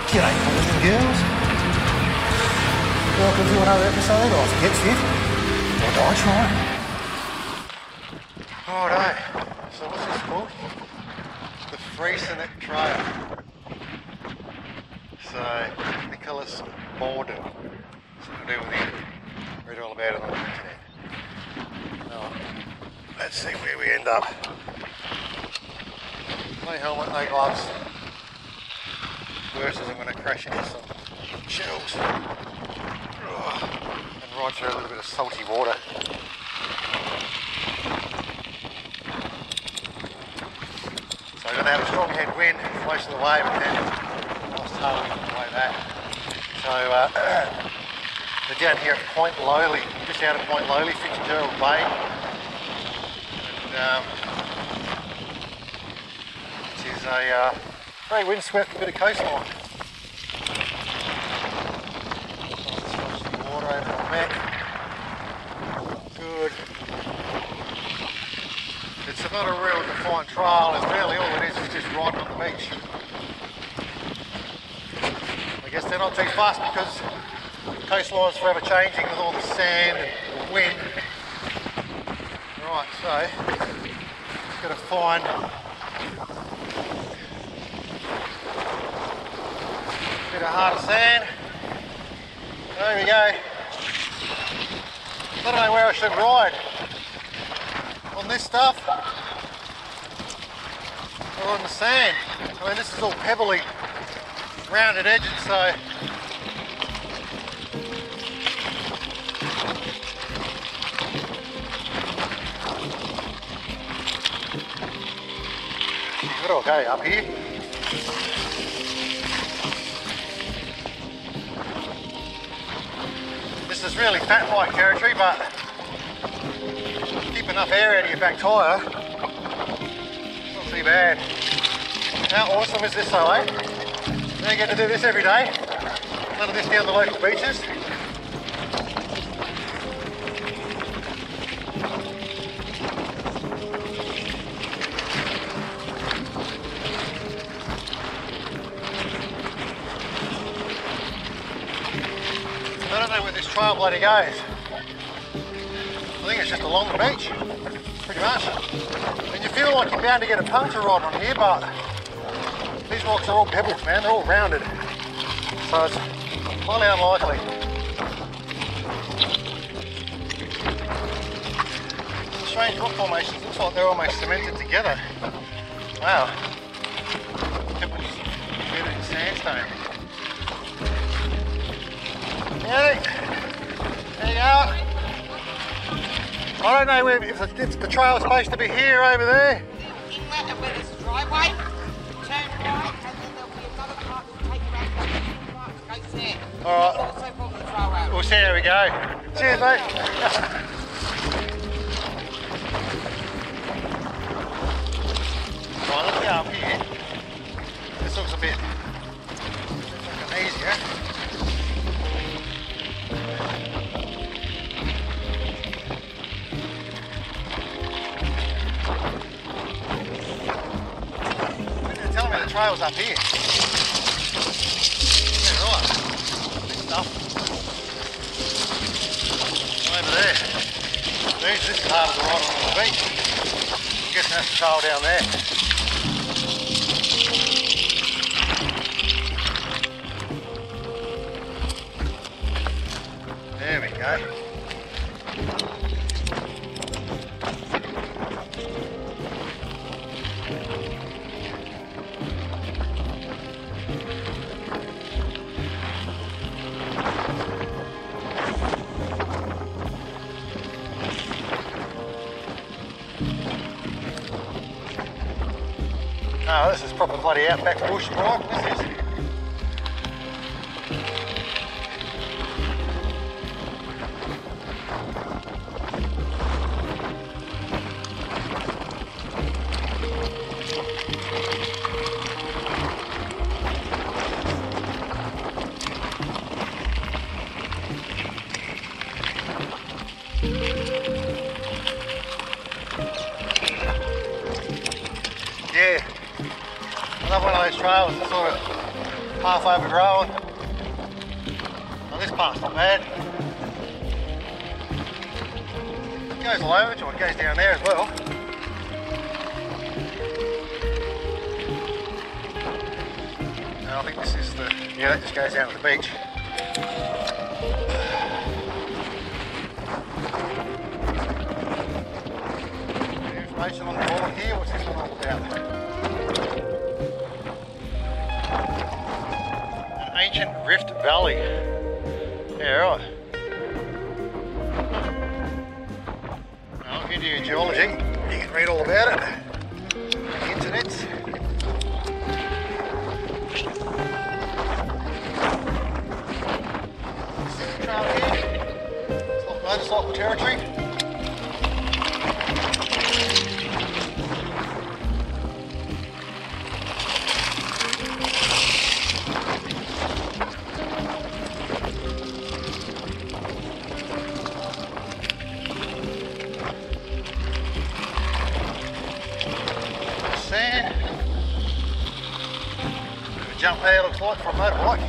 G'day boys and girls. Welcome to another episode of Get Fit or Die Trying. Righto, so what's this called? The Freycinet Trail. So, Nicholas Borden. Something to do with him. Read all about it on the internet. Oh, let's see where we end up. No helmet, no gloves. Worse is I'm going to crash into some shells and ride through a little bit of salty water. So we're going to have a strong headwind most of the way, but then nice tailwind on the way back. So we're down here at Point Lowly, just out of Point Lowly, Fitzgerald Bay. And this is a very windswept bit of coastline. Some water over the back. Good. It's not a real defined trail, and really all it is just riding on the beach. I guess they're not too fast because the coastline's forever changing with all the sand and the wind. Right, so just got to find bit of harder sand. There we go. I don't know where I should ride. On this stuff or on the sand. I mean, this is all pebbly, rounded edges, so good. Okay, up here. This is really fat bike territory, but keep enough air out of your back tyre, not too bad. How awesome is this though, eh? You don't get to do this every day. None of this down the local beaches. I don't know where this trail bloody goes. I think it's just along the beach, pretty much. And you feel like you're bound to get a puncture rod on here, but these rocks are all pebbles, man. They're all rounded, so it's highly unlikely. Strange rock formations. Looks like they're almost cemented together. Wow. Pebbles embedded in sandstone. Yeah, there you go. I don't know if the trail's supposed to be here, over there. Inlet and where there's a driveway, turn right, and then there'll be another part that will take you around the right, goes there. Alright. Also from the trail road. We'll see how we go. Cheers, mate. Right, let's go up here. This looks a bit easier. The trail's up here. Yeah, right. Big stuff. Over there. This is hard to ride on the beach. I'm guessing that's the trail down there. There we go. Oh, this is proper bloody outback bush ride. This is. Yeah, I love one of those trails to sort of half overgrown. Now this part's not bad. It goes all over to it, goes down there as well. And I think this is the, yeah, that just goes down to the beach. Information on the board here, what's this one all about? An ancient rift valley. Yeah, right. Well, if you do your geology, you can read all about it. The internet. This is the trail here. It's not motorcycle territory. Sand. Jump there looks like for a motorbike.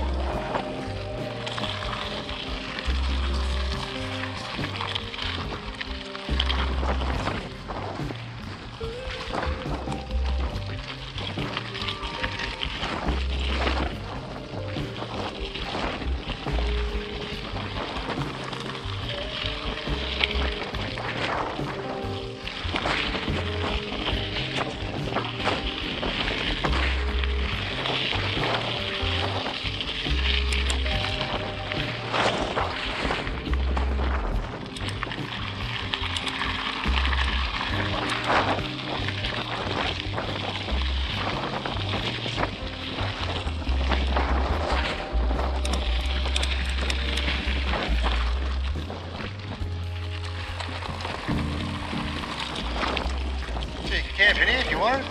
Camp in here if you want.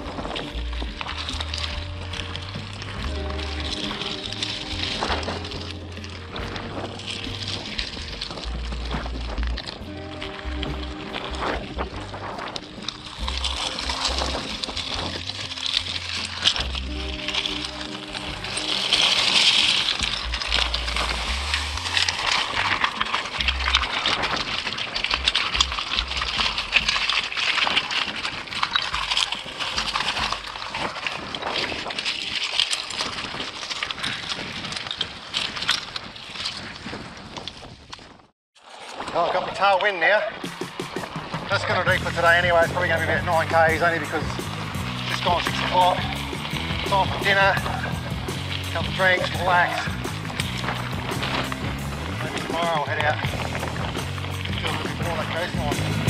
Oh, I've got my tailwind now. That's going to do for today anyway. It's probably going to be about 9 k's only because it's just gone 6 o'clock. Time for dinner, a couple of drinks, relax. Maybe tomorrow I'll head out. Do a little bit more on that coastline.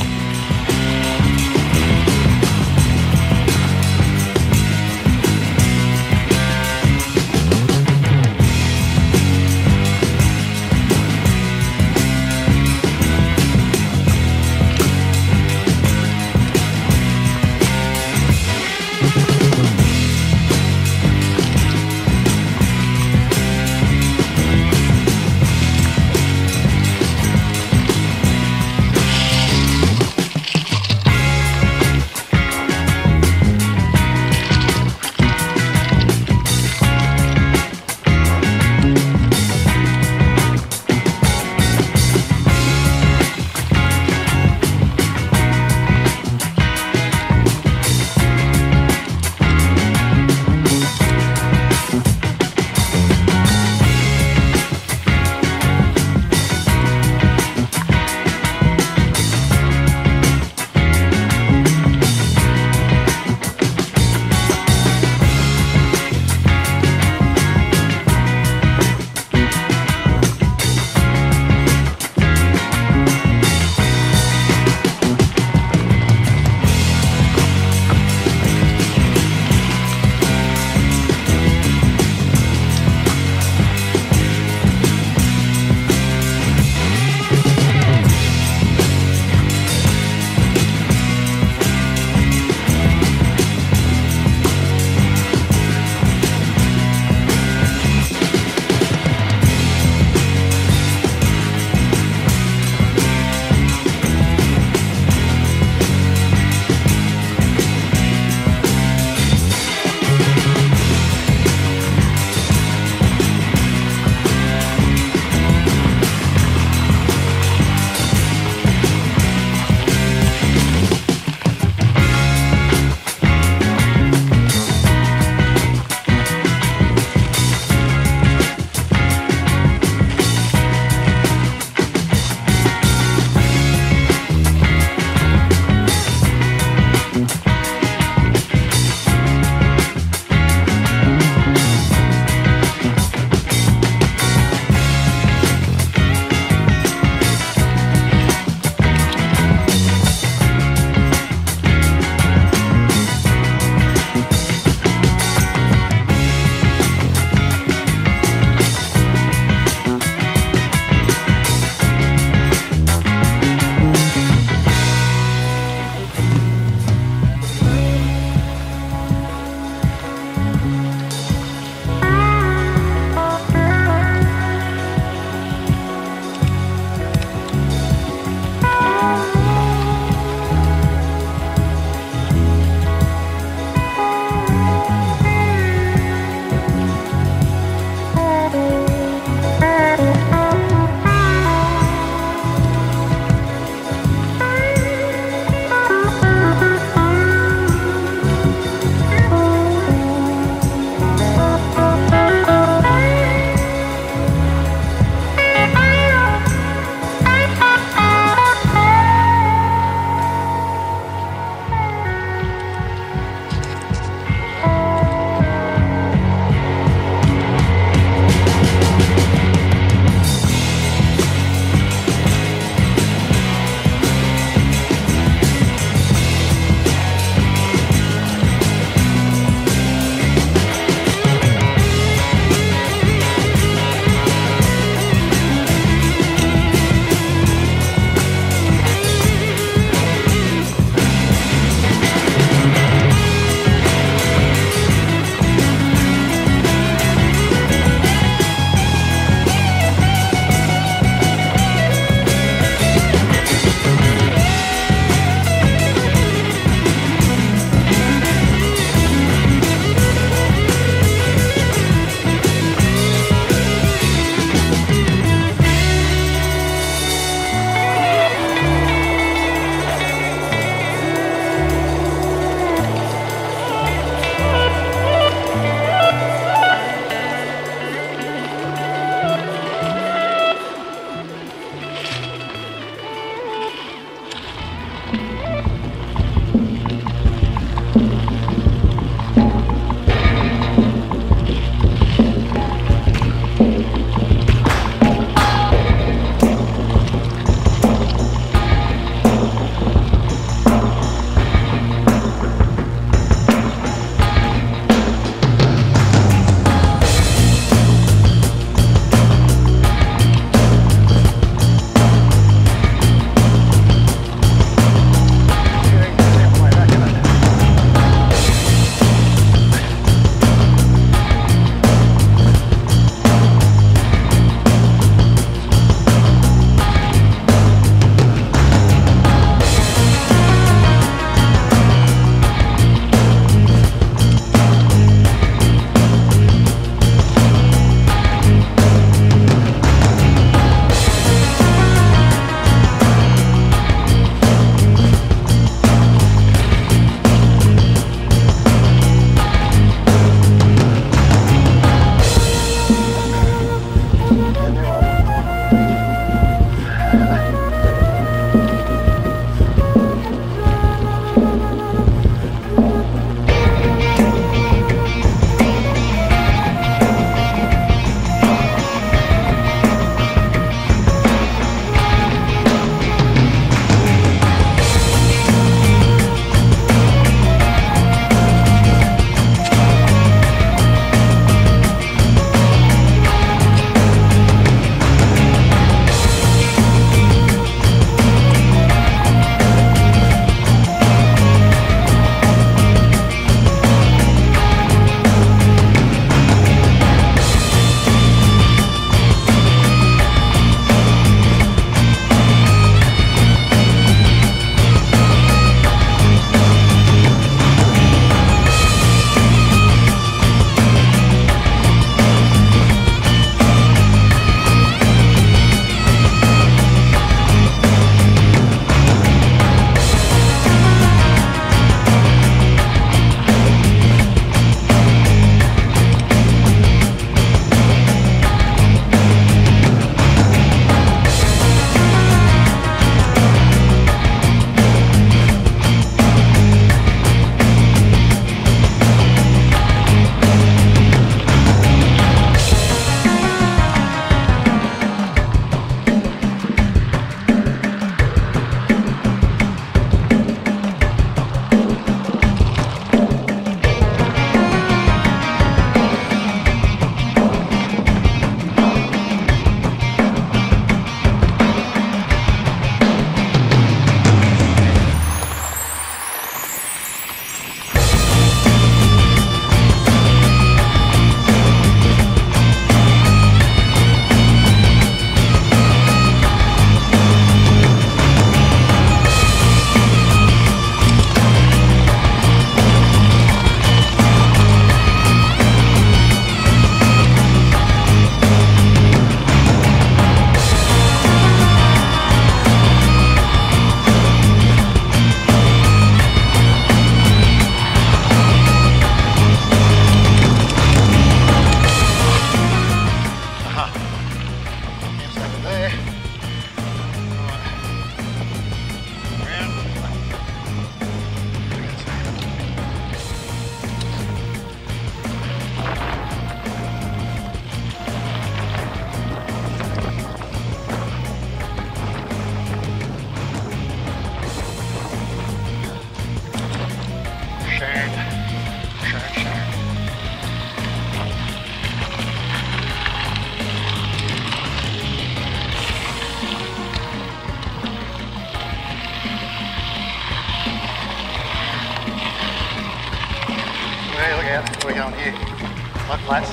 Where are we going here? Mud flats.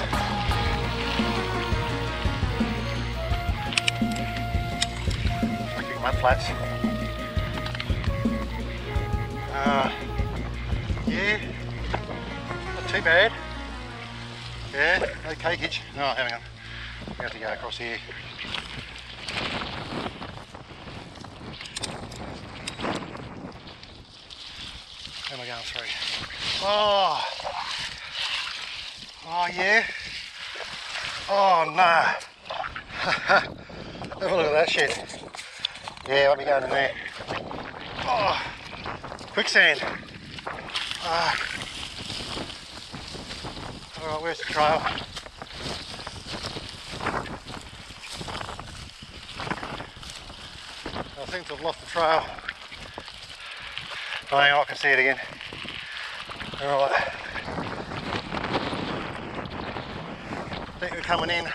Big mud flats. Yeah, not too bad. Yeah, no cakeage. Oh, hang on. We have to go across here. Where am I going through? Oh! Oh, yeah. Oh, no. Have a look at that shit. Yeah, I'll be going in there. Oh, quicksand. Alright, where's the trail? I think I've lost the trail. Oh, hang on, I can see it again. Alright. I think we're coming in.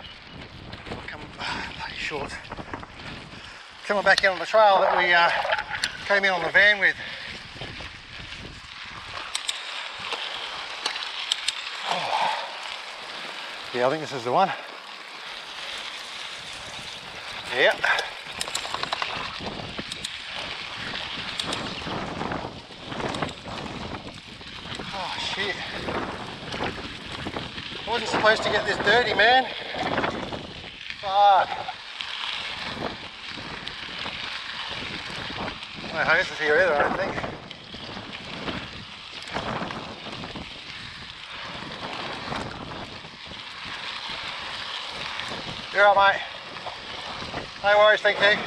Bloody short. Coming back in on the trail that we came in on the van with. Oh. Yeah, I think this is the one. Yeah. Oh shit. I wasn't supposed to get this dirty, man. Fuck. No hoses here either, I don't think. You're all right, mate. No worries, thank you.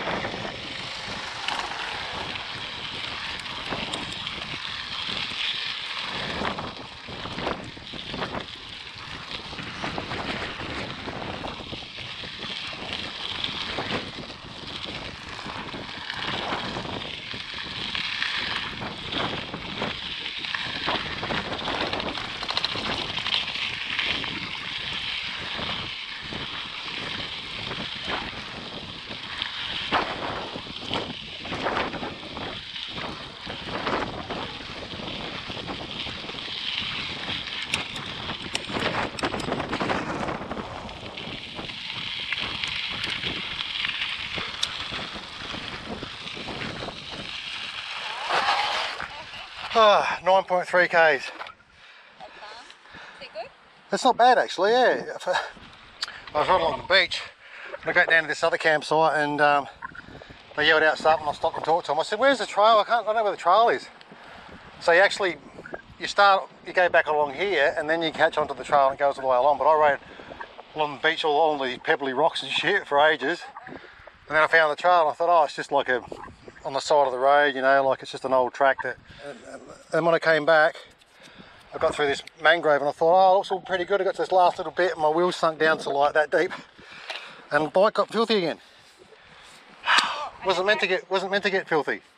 Oh, 9.3 k's. Is it good? That's not bad actually, yeah. I was right along the beach and I got down to this other campsite and they yelled out something. I stopped and talked to them. I said, where's the trail? I don't know where the trail is. So you go back along here and then you catch onto the trail and it goes all the way along. But I rode along the beach, all the pebbly rocks and shit for ages. And then I found the trail and I thought, oh, it's just like on the side of the road, you know, like it's just an old track that, and when I came back, I got through this mangrove and I thought, oh, it looks all pretty good. I got to this last little bit and my wheels sunk down to like that deep and the bike got filthy again. Wasn't meant to get filthy.